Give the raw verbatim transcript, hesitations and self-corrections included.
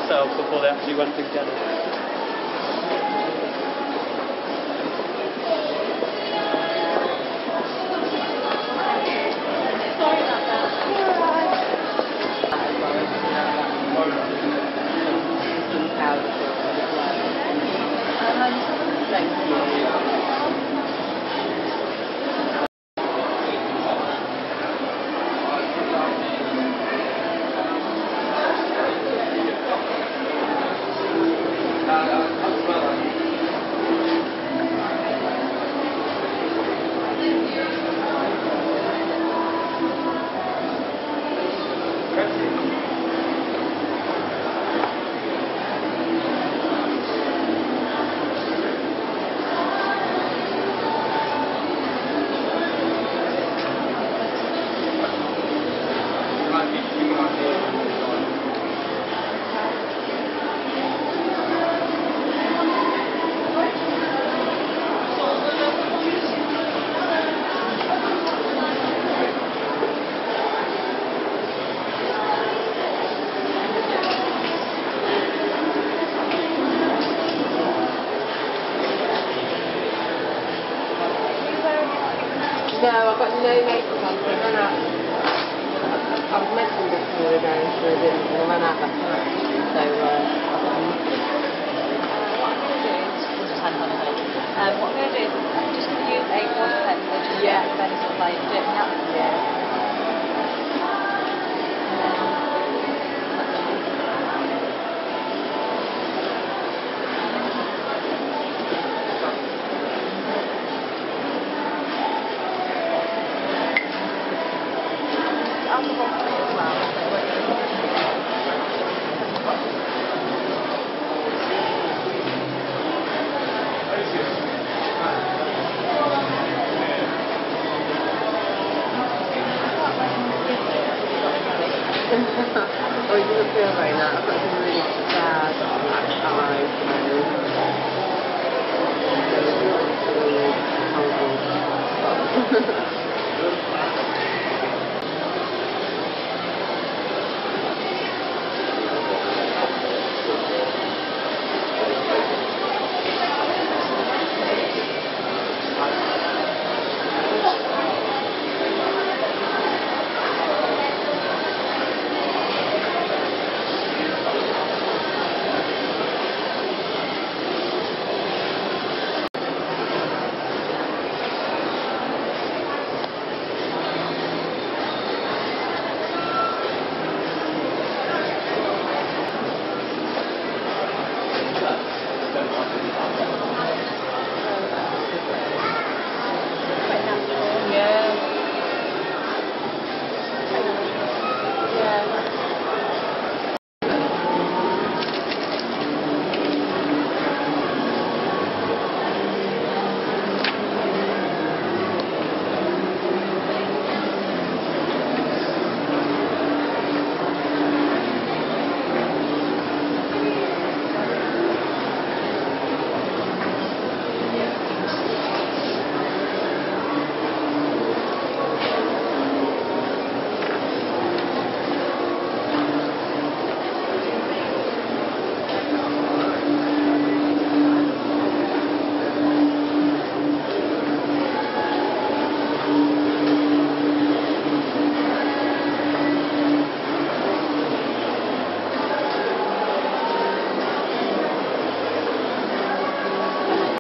themselves before they actually went together. No, I've got no makeup on, so I ran out. I was meant to this morning going through it, and I ran out last night, so uh, I've got nothing. Uh, what I'm going to do is, we'll just hand on a minute. Um, what I'm going to do is just give you a water pen, which is Yeah. yeah. Sort of like,